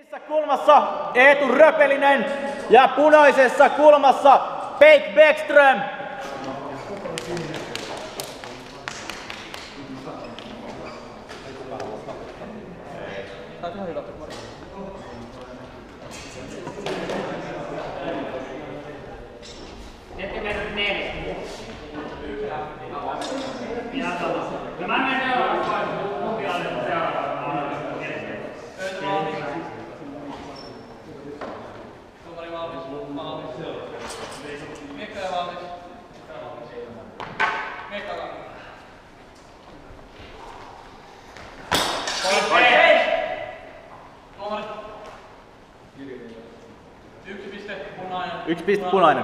Sinisessä kulmassa Eetu Röpelinen ja punaisessa kulmassa Pete Bäckström. Yksi piste punainen.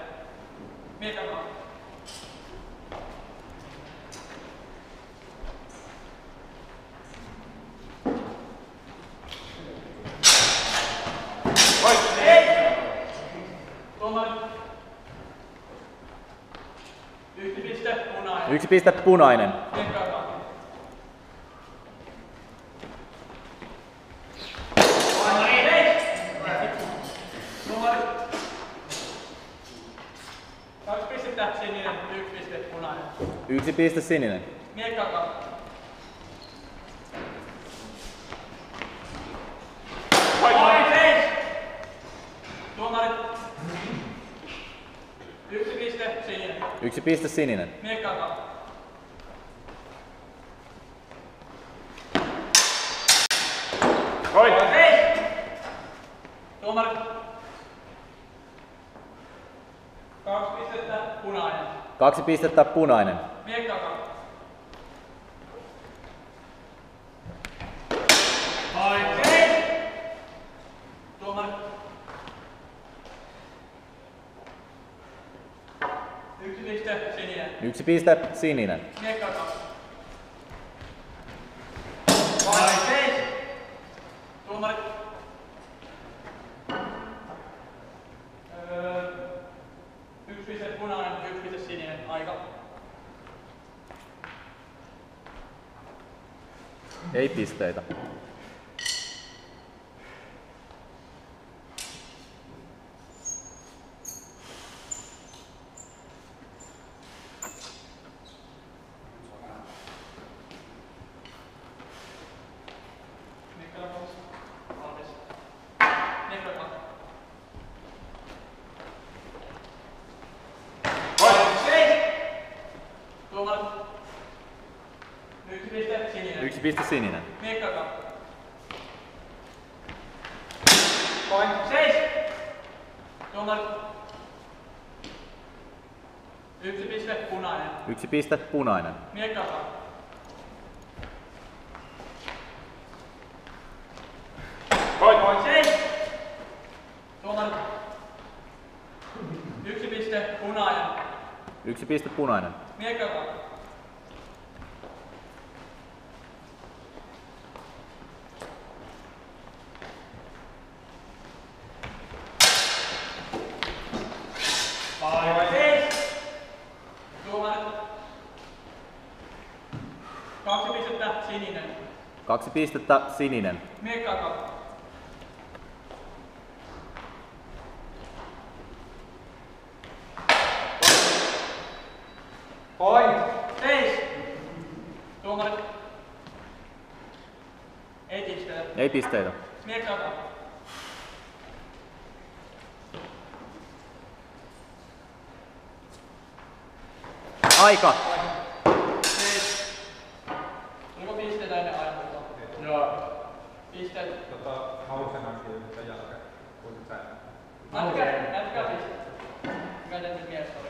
Yksi piste punainen. Yksi piste sininen. Yksi piste sininen. Kaksi pistettä punainen. Yksi piste sininen. Yksi piste punainen, yksi piste sininen. Aika. Ei pisteitä. Yksi piste sininen. Yksi piste punainen. Yksi piste punainen. Yksi piste punainen. Yksi piste punainen. Kaksi pistettä sininen. Kaksi pistettä sininen. Ei pisteitä. Aika! Oliko pisteitä ennen ajankohtaa? Joo. Pisteet. Hausenankin sen jälkeen. Kuinka sä? Näytkää pisteet. Mikä nyt mies oli?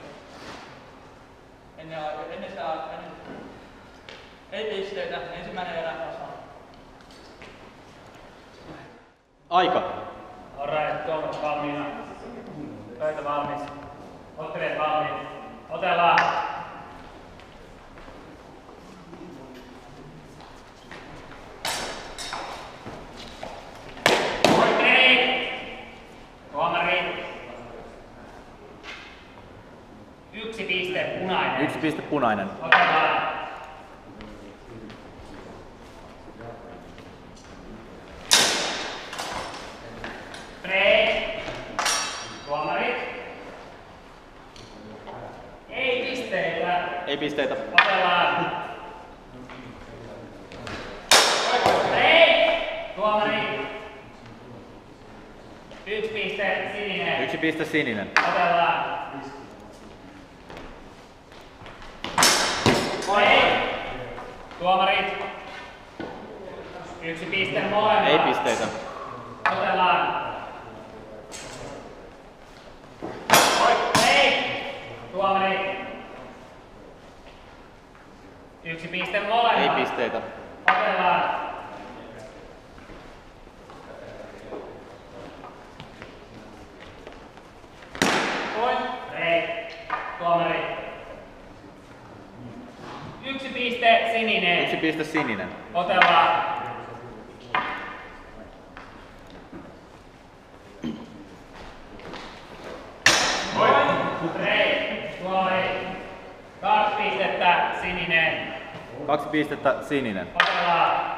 Ennen sitä. Ei pisteitä. Ensimmäinen erä tasan. Aika! Alright, Tuomas valmiina. Pöytä valmis. Ottelijat valmiit. Otellaan! Tuomari. Yksi piste punainen. Yksi piste punainen. Otellaan! Ei pisteitä. Otellaan. Ei! Tuomari. 1 piste sininen. 1 piste sininen. Otellaan. Ei! Tuomarit. 1 piste molemmat. Ei pisteitä. Otellaan. Ei! Tuomarit. 1 piste molemmat. Ei pisteitä. Otellaan. Ei. Tuomari. 1 piste sininen. 1 piste sininen. Otellaan. Ei. Tuomari. 2 pistettä sininen. 2 pistettä sininen. Otellaan.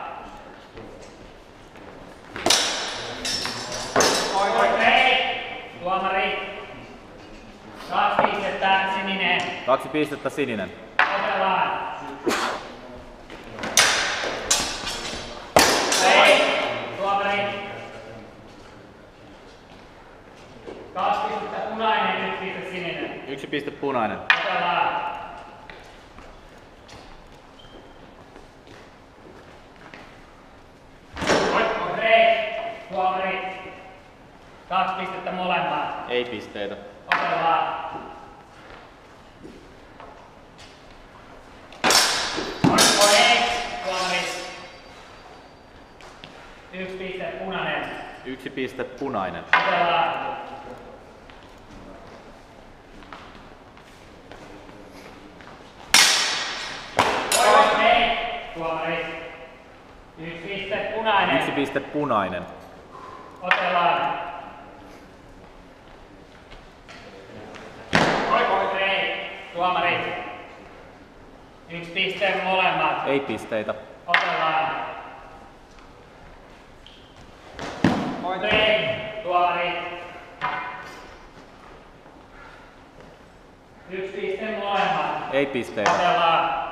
Ei. Tuomari. 2 pistettä sininen. 2 pistettä sininen. Otellaan. Ei. Tuomari. 2 pistettä punainen, 1 piste sininen. 1 piste punainen. Otellaan. Ei. Tuomari. 2 pistettä molemmat. Ei pisteitä. Otellaan. Ei. Tuomari. 1 piste punainen. 1 piste punainen. Otellaan. Ei. Tuomari. 1 piste punainen. 1 piste punainen. Otellaan. Ei. Tuomari. 1 piste molemmat. Ei pisteitä. Otellaan. Ei. Tuomari. 1 piste molemmat. Ei pisteitä. Otellaan.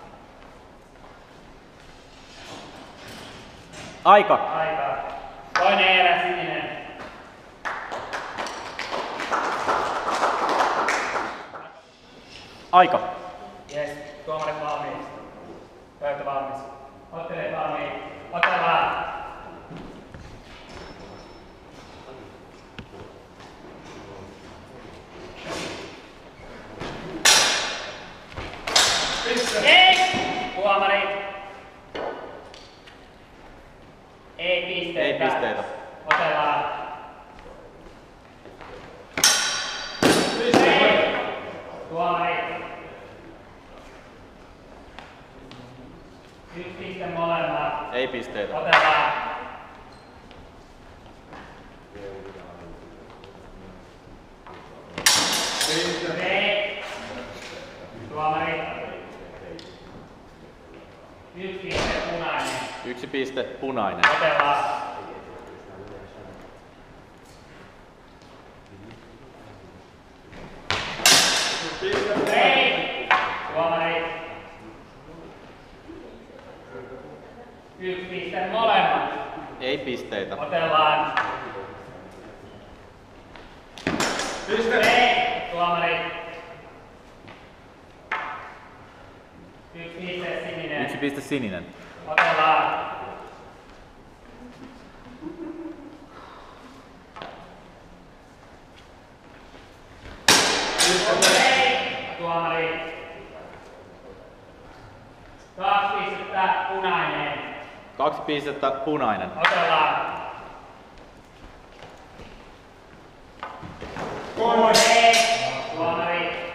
Aika. Aika. Toinen erä sininen. Aika. Jes, tuomarit valmiit. Pöytä valmis. Ottelijat valmiit. Otellaan. Ei! Tuomarit. Ei pisteitä. Ei pisteitä. Otellaan. Ei! Tuomarit. 1 piste molemmat. Ei pisteitä. Otellaan. Ei. Tuomari. 1 piste punainen. 1 piste punainen. Otellaan. Ei. Tuomari. 1 piste molemmat. Ei pisteitä. Otellaan. Ei. Tuomari. 1 piste sininen. 1 piste sininen. Otellaan. Ei. Tuomari. 2 pistettä punainen. 2 pistettä punainen. Otellaan. Ei. Tuomari.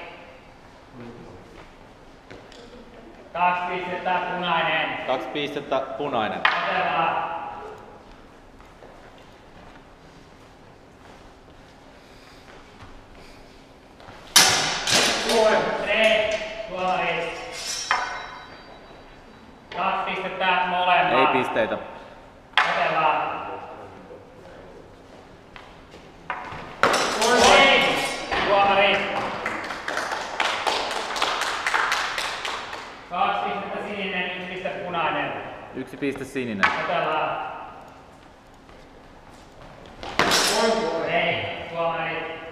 2 pistettä punainen. 2 pistettä punainen. Otellaan. Ei. Tuomari. 2 pistettä molemmat. Ei pisteitä. Otellaan. Ei. Tuomari. 1 piste sininen. Otellaan. Ei, tuomari.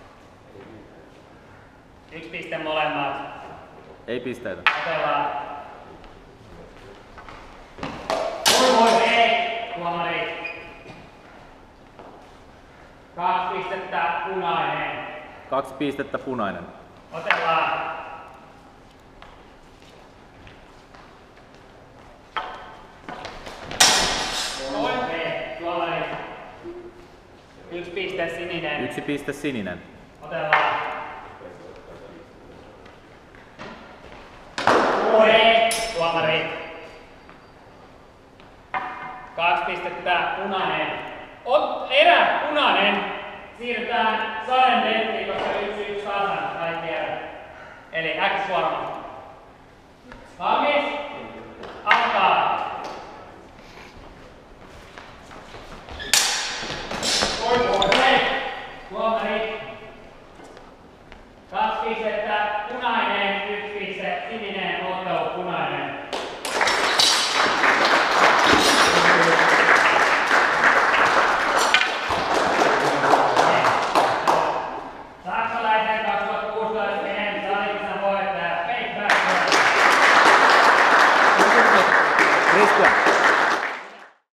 1 piste molemmat. Ei pisteitä. Otellaan. Ei, tuomari. 2 pistettä punainen. 2 pistettä punainen. Otellaan. Ei, tuomari. 1 piste sininen. 1 piste sininen. Otellaan. Ei, tuomari. 2 pistettä punainen. Erä punainen. Siirrytään Saren denttiin, koska 1-1 tasan kaikki erät. Eli X-suorma. Valmis?